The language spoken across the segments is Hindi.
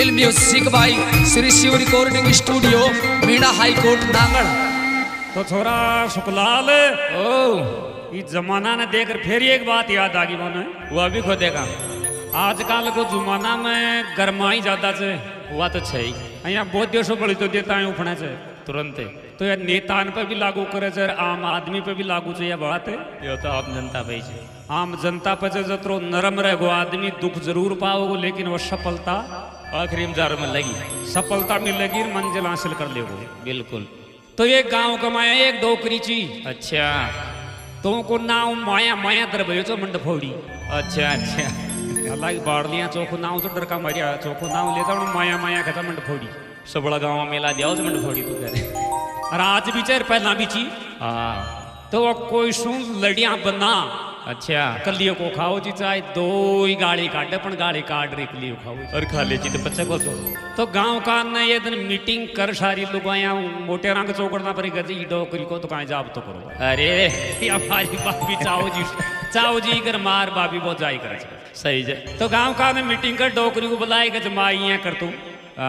Film music by Shri Shiv recording studio Meena high court नांगड़। तो छोरा शुक्लाल ओ इस जमाना ने देखकर फिर एक बात याद आ गई मैंने, वो अभी खोदेगा। आजकल को जमाना में गरमाई ज्यादा से हुआ तो छै यहाँ बहुत देशों बड़ी तो देता है उठने से तुरंत तो यार नेतान पे भी लागू करे से आम आदमी पे भी लागू से यह बात है। ये तो आम जनता पे छै। आम जनता पे जतरो नरम रहेगो आदमी दुख जरूर पाओगो, लेकिन वो सफलता आखिरी में में लगी सफलता मिलेगी, मंजिल हासिल कर लेगो। बिल्कुल। तो एक गांव का माया एक डोकरी ची। अच्छा तुमको नाव माया माया दरबयो चो मंड फोड़ी। अच्छा अच्छा हालांकि बाड़लियां चौको नाव तो डरका मरिया चौको नाव ले जाओ माया माया कहता मंड फोड़ी। सब बड़ा गाँव में मेला दिया मंड फोड़ी तू करे। और आज भी चेर पहला भी ची। हाँ तो वो कोई सुन लड़ियां बना। अच्छा कलियो को खाओ जी, चाहे दो ही गाड़ी काटे पण गाड़ी काट रही कलियो खाओ और खा ले तो बच्चा को तो गांव का ने ये दिन मीटिंग कर सारी लुगाया मोटे रंग चौकड़ना पर गजी डोकरी को तो कहीं जाब तो करो। अरे हमारी बाबी चाओ जी कर मार बाबी बहुत जाई करे सही है। तो गांव का ने मीटिंग कर डोकरी को बुलाए गज माई कर तू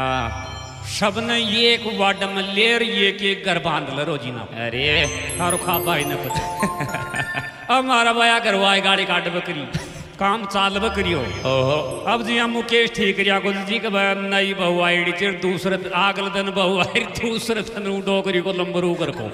सब ने ये एक वार्ड में लेर ये के घर बांध ल रोजी ना। अरे थारो खा भाई ने पता अब मारा भाया करवाए गाड़ी काट बकरी काम चाल बकरियो। ओहो अब जी हम मुकेश ठीक रिया को जी के नई बहु आई चिर दूसरे आगल दिन बहु आई दूसरे दिन डोकरी को लंबरू कर को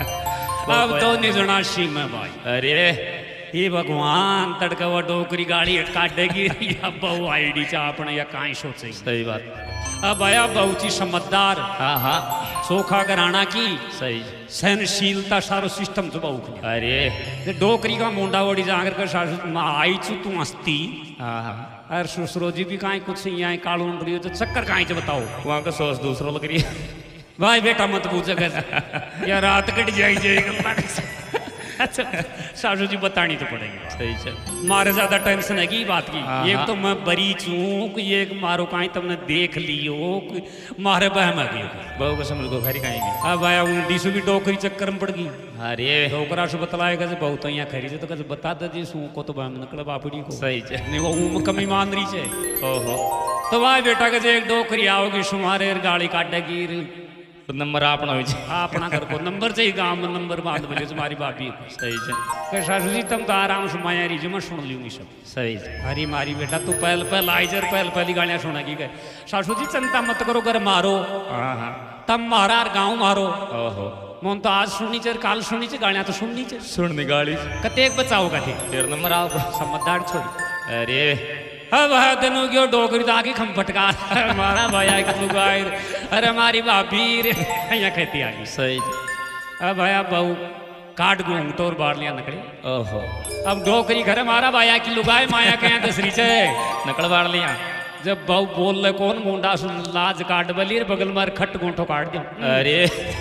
अब तो निजना सी में भाई। अरे ये भगवान तड़का वो डोकरी गाड़ी काटेगी या बहु आईडी चा अपने या काई सोचे। सही बात। अब आया बहुची समझदार। हाँ हाँ सोखा घराना की सही सहनशीलता सारो सिस्टम तो बहु। अरे डोकरी का मुंडा वोड़ी जाकर कर सासू आई चू तू हंसती। हाँ हाँ अरे ससुरो जी भी काई कुछ नहीं आए कालू रही तो चक्कर काई से बताओ वहाँ का सोच दूसरों लग रही है। भाई बेटा मत पूछ या रात कट जाएगी। अच्छा सासू जी बतानी तो पड़ेगी। सही है। मारे ज्यादा टेंशन है की बात की। हाँ, एक तो मैं बरी चूक ये मारो काई तुमने देख लियो मारे बहम आ गई बहू को समझ को खरी कहीं भी। अब आया ऊँडी से भी डोकरी चक्कर में पड़ गई। अरे डोकरा से बतलाएगा से बहुत यहाँ खरी से तो कैसे बता दे जी सू को तो बहम निकल बापड़ी को। सही है। नहीं वो ऊम कमी मान रही है। ओहो तो भाई बेटा के एक डोकरी आओगी सुमारे गाड़ी काटेगी तो नंबर अपना हो अपना कर को नंबर चाहिए गांव में नंबर बांध बोले तुम्हारी बापी। सही है। के सासू जी तुम तो आराम से माया रही मैं सुन लूंगी सब। सही है। अरे मारी बेटा तू पहल आई जर पहली गालियां सुनेगी गए सासू जी चिंता मत करो घर मारो। हाँ हाँ तब मारा और गाँव मारो। ओहो मन तो आज सुनी चर काल सुनी चर गालियां तो सुननी चर सुननी गाड़ी कते एक बचाओ कथे फिर नंबर आओ समझदार छोड़ी। अरे अब वह दिनों की डोकरी तो आगे खम फटका हमारा भैया लुगाई अरे हमारी भाभी यहाँ कहती आ गई। सही अब भैया बहू काट गुंग तो और बाढ़ लिया नकड़े। ओहो अब डोकरी घर हमारा भैया की लुगाई माया के यहाँ दसरी से नकल बाढ़ लिया। जब बहू बोल रहे कौन मुंडा सुन लाज काट बली बगल मार खट गुंठो काट दियो। अरे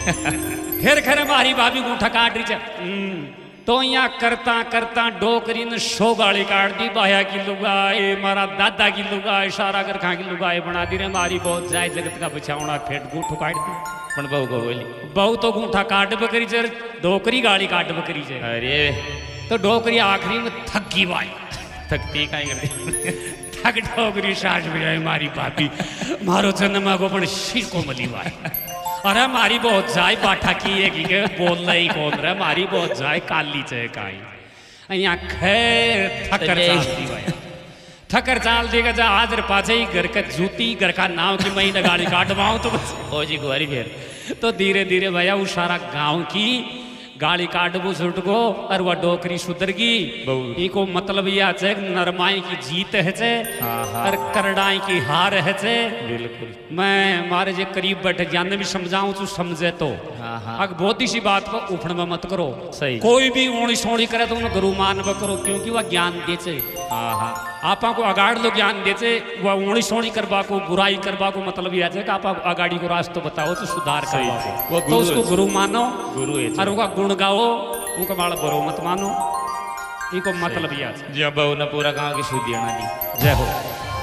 फिर खरे हमारी भाभी गुंठा काट रही है तो यहाँ करता करता डोकरी ने 100 गाड़ी काट दी। बाया की लुगाई मारा दादा की लुगाई सारा घर खा की लुगाई बना दी रे मारी बहुत जाए जगत का बचावना फेट गूठो काट दी। पण बहू को बोली बहू तो गूठा काट बकरी चर डोकरी गाड़ी काट बकरी चर। अरे तो डोकरी आखिरी में थक गई भाई थकती कहीं कर थक डोकरी सास बजाई मारी भाभी मारो जन्म को पण सिर को मली भाई। अरे मारी बहुत जाए बाठा की है बोल रही कौन रहा मारी बहुत जाए काली चाहे काई यहाँ खैर थकर चालती भाई थकर चाल देगा जा आज पाछे ही घर का जूती घर का नाव की महीने गाड़ी काटवाऊं तो ओ जी गुआरी फिर तो धीरे धीरे भैया वो सारा गांव की गाड़ी काटबू छुट गो और वह डोकरी सुधरगी। इको मतलब यह है नरमाई की जीत है और करडाई की हार है। बिल्कुल मैं मारे जे करीब बैठे जाने भी समझाऊं तू समझे तो अग बहुत ही सी बात को उफड़ में मत करो। सही कोई भी ओणी सोणी करे तो उन्हें गुरु मान करो क्योंकि वह ज्ञान देचे। आपा को अगाड़ लो ज्ञान देचे वह ओणी सोणी करवा को बुराई करवा को मतलब यह है कि आप अगाड़ी को रास्ता बताओ तो सुधार करवा तो उसको गुरु मानो गुरु है और उनका गुण गाओ उनका बाड़ा बरो मत मानो। इनको मतलब यह है जी बहू ने पूरा गाँव की शुद्धि आना दी। जय हो।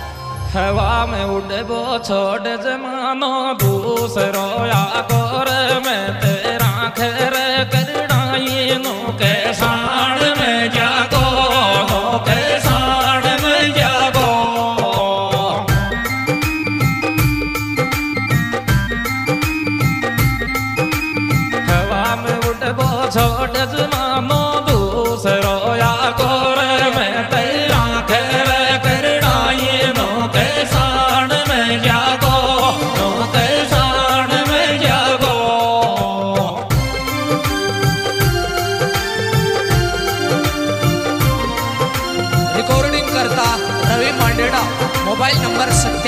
हवा में उड़े वो छोड़ जमानो दूसरो या गोर में तेरा खैर करनाई नो के साण में जागो नो के साण में जागो। मांडेड़ा। Mobile number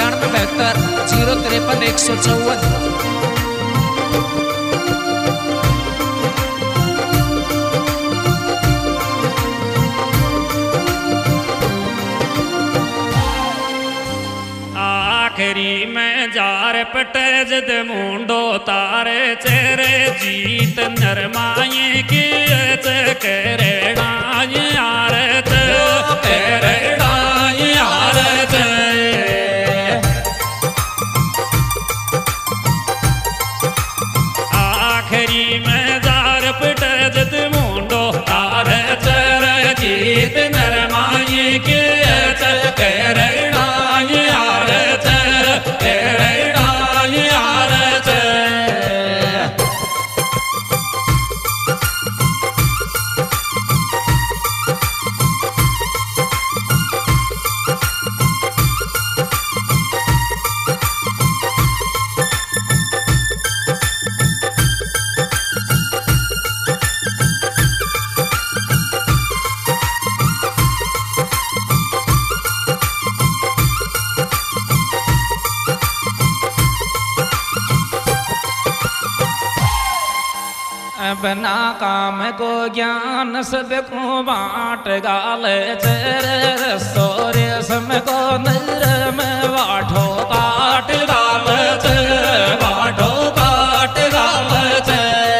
9772 053 154। आखिरी में जार पटे जद मुंडो तारे चेरे जीत नरमाए की करे डाय यार तेरे डाय यार आखिरी में जार पटे जद मुंडो तारे चेरे जीत नरमाए की करे डाय यार बना काम को ज्ञान सबको बांट गाले चेरे सोरे सम को नर में वाठो काट गाले वाठो काट गाले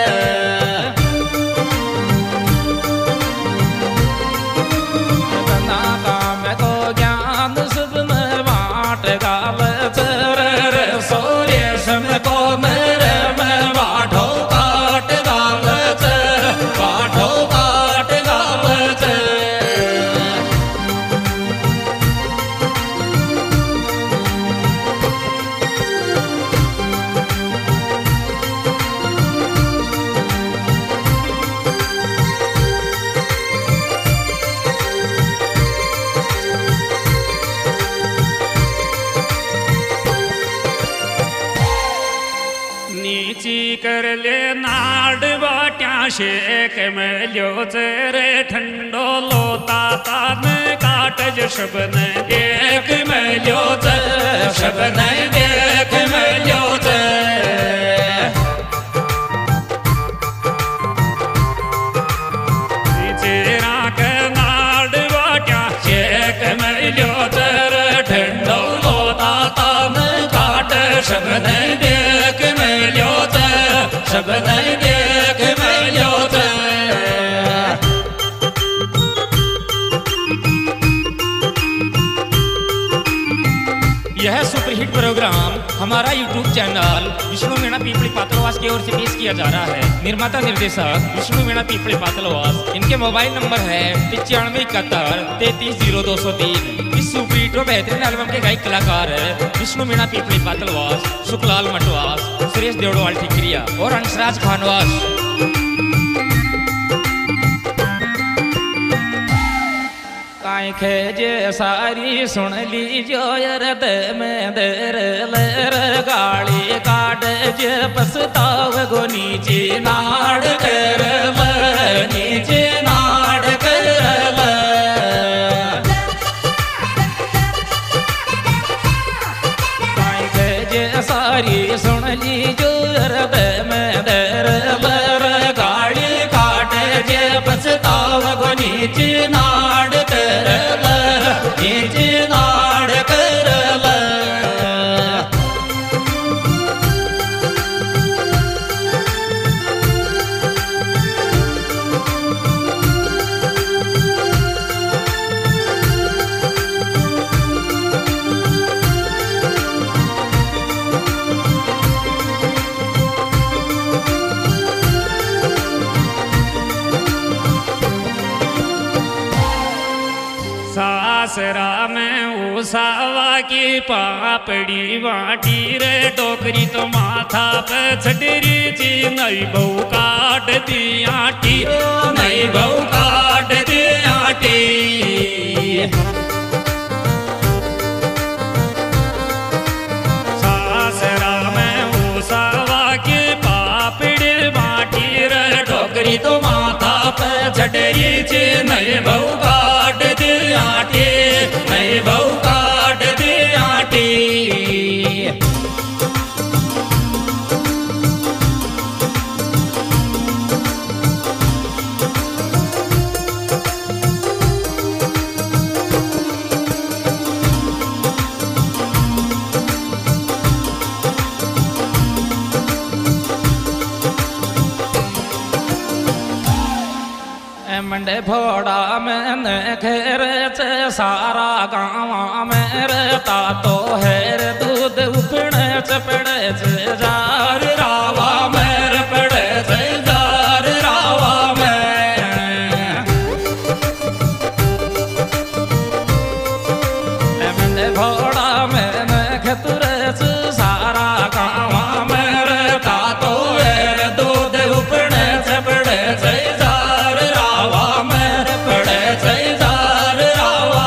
बना काम को ज्ञान सब में बांट गाले चेरे सोरे सम को नर में वाठो कर ले नाड़ बाट्या शेक में लियो चेरे ठंडो लोता तान काट शबन देख में लियो शबन देख में लियो चेरा के नाड़ बाट्या शेक में लियो चेरे ठंडो लोता तान काट शबन देख में लियो शबद देख मैलो यह सुपरहिट प्रोग्राम हमारा यूट्यूब चैनल विष्णु मीणा पीपली पातलवास की ओर से पेश किया जा रहा है। निर्माता निर्देशक विष्णु मीणा पीपली पातलवास। इनके मोबाइल नंबर है 9571 इस सुपरहिट और बेहतरीन एल्बम के गायक कलाकार है विष्णु मीणा पीपली पातलवास, सुखलाल मटवास, सुरेश देवड़वाल ठिकरिया और अंशराज खानवास। काई खेजे सारी सुन लीजो यरद में देर लेर गाड़ी काट जे पछताव गो नीचे नाड़ कर नीचे नाड़ कर काई खेजे सारी सुन लीजो यरद में देर लेर गाड़ी काट जे पछताव गो नीचे नाड़ नीचे नाड़ कर सासरा में उसावा की पापड़ी बाटी रे डोकरी तो माथा पे छटरी जी नई बहू काट दी आटी नई बहू काट दी आटी सासरा में उसावा की पापड़ी बाटी रे डोकरी तो माथा पे छटरी जी नई बहू काट दी आटी नई बहू का मेंढे फोड़ा मैंने घेरे चे सारा गाँव मेरे तातो हेर दूध उपड़े चपड़े चे जार रावा मेरे पड़े चे जार रावा मेंढे फोड़ा मैंने घेतुरे चे सारा गाँव मेरे तातो हेर दूध उपड़े चपड़े चे जार रावा मेरे पड़े चे जार रावा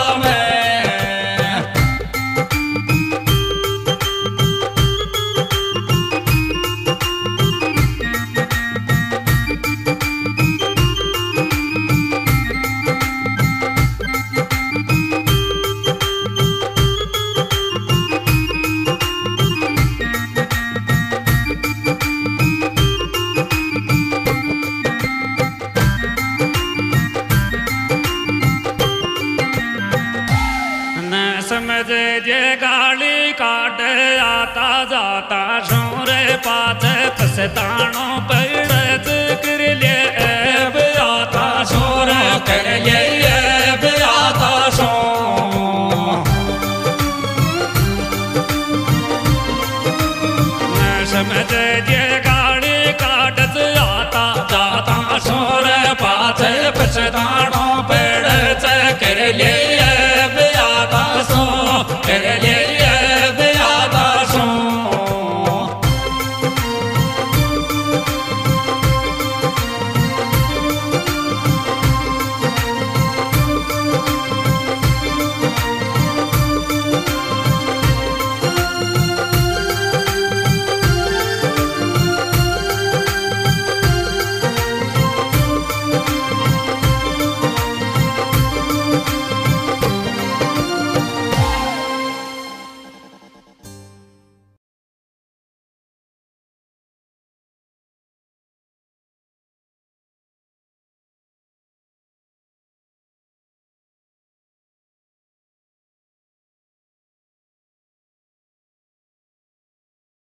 समझे जे गाली काट आता जाता शोरे पाचे पछतानो पड़े कर ले आता शोरे कर ले आता शो समझे